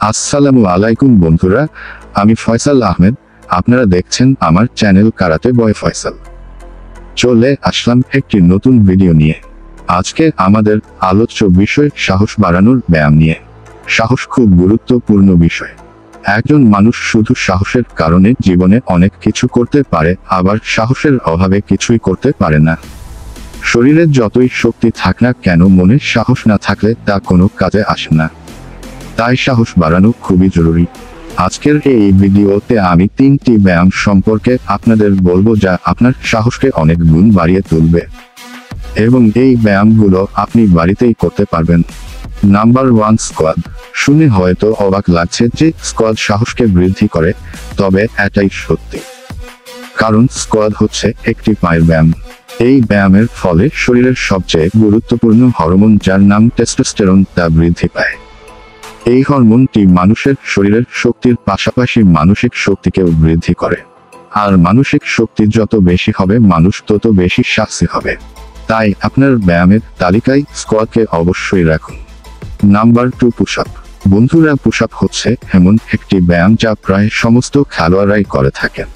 আসসালামু আলাইকুম বন্ধুরা, আমি ফয়সাল আহমেদ। আপনারা দেখছেন আমার চ্যানেল কারাতে বয় ফয়সাল। চলে আসলাম একটি নতুন ভিডিও নিয়ে। আজকে আমাদের আলোচ্য বিষয় সাহস বাড়ানোর ব্যায়াম নিয়ে। সাহস খুব গুরুত্বপূর্ণ বিষয়। একজন মানুষ শুধু সাহসের কারণে জীবনে অনেক কিছু করতে পারে, আবার সাহসের অভাবে কিছুই করতে পারে না। শরীরে যতই শক্তি থাক না কেন, মনে সাহস না থাকলে তা কোনো কাজে আসে না। তাই সাহস বাড়ানো খুবই জরুরি। আজকের এই ভিডিওতে আমি 3টি ব্যায়াম সম্পর্কে আপনাদের বলবো, যা আপনার সাহসকে অনেক গুণ বাড়িয়ে তুলবে, এবং এই ব্যায়ামগুলো আপনি বাড়িতেই করতে পারবেন। Number 1, squad. শুনে হয়তো অবাক লাগছে যে স্কোয়াড সাহসকে বৃদ্ধি করে, তবে এটাই সত্যি। কারণ স্কোয়াড হচ্ছে একটি পায়ের ব্যায়াম। এই ব্যায়ামের ফলে শরীরের সবচেয়ে গুরুত্বপূর্ণ হরমোন, যার নাম টেস্টোস্টেরন, তা বৃদ্ধি পায়। এই হরমোনটি মানুষের শরীরের শক্তির পাশাপাশি মানসিক শক্তিকেও বৃদ্ধি করে। আর মানসিক শক্তি যত বেশি হবে, মানুষ তত বেশি সাহসী হবে। তাই আপনার ব্যায়ামের তালিকায় স্কোয়াডকে অবশ্যই রাখুন। Number 2, push up. বন্ধুরা, পুশ আপ হচ্ছে এমন একটি ব্যায়াম যা প্রায় সমস্ত খেলোয়াড়রাই করে থাকেন।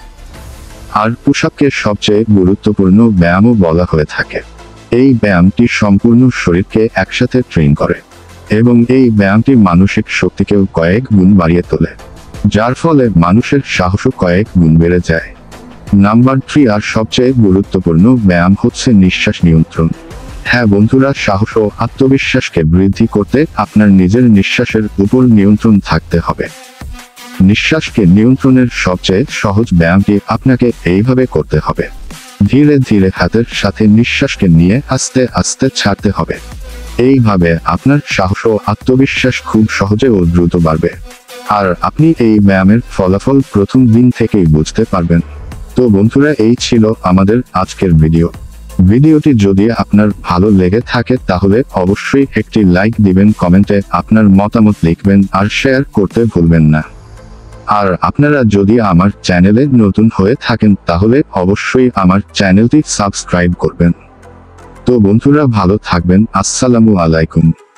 আর পুশ আপকে সবচেয়ে গুরুত্বপূর্ণ ব্যায়ামও বলা হয়ে থাকে। এই ব্যায়ামটি সম্পূর্ণ শরীরকে একসাথে ট্রেন করে, এবং এই ব্যায়ামটি মানসিক শক্তিকেও কয়েক গুণ বাড়িয়ে তোলে, যার ফলে মানুষের সাহসও কয়েক গুণ বেড়ে যায়। নাম্বার 3, আর সবচেয়ে গুরুত্বপূর্ণ ব্যায়াম হচ্ছে নিঃশ্বাস নিয়ন্ত্রণ। হ্যাঁ বন্ধুরা, সাহস ও আত্মবিশ্বাসকে বৃদ্ধি করতে আপনার নিজের নিঃশ্বাসের উপর নিয়ন্ত্রণ থাকতে হবে। নিঃশ্বাসকে নিয়ন্ত্রণের সবচেয়ে সহজ ব্যায়ামটি আপনাকে এইভাবে করতে হবে। ধীরে ধীরে হাতের সাথে নিঃশ্বাসকে নিয়ে আস্তে আস্তে ছাড়তে হবে। এইভাবে আপনার সাহস ও আত্মবিশ্বাস খুব সহজে ও দ্রুত বাড়বে, আর আপনি এই ব্যায়ামের ফলাফল প্রথম দিন থেকেই বুঝতে পারবেন। তো বন্ধুরা, এই ছিল আমাদের আজকের ভিডিওটি যদি আপনার ভালো লেগে থাকে তাহলে অবশ্যই একটি লাইক দিবেন, কমেন্টে আপনার মতামত লিখবেন, আর শেয়ার করতে ভুলবেন না। আর আপনারা যদি আমার চ্যানেলে নতুন হয়ে থাকেন তাহলে অবশ্যই আমার চ্যানেলটি সাবস্ক্রাইব করবেন। তো বন্ধুরা, ভালো থাকবেন। আসসালামু আলাইকুম।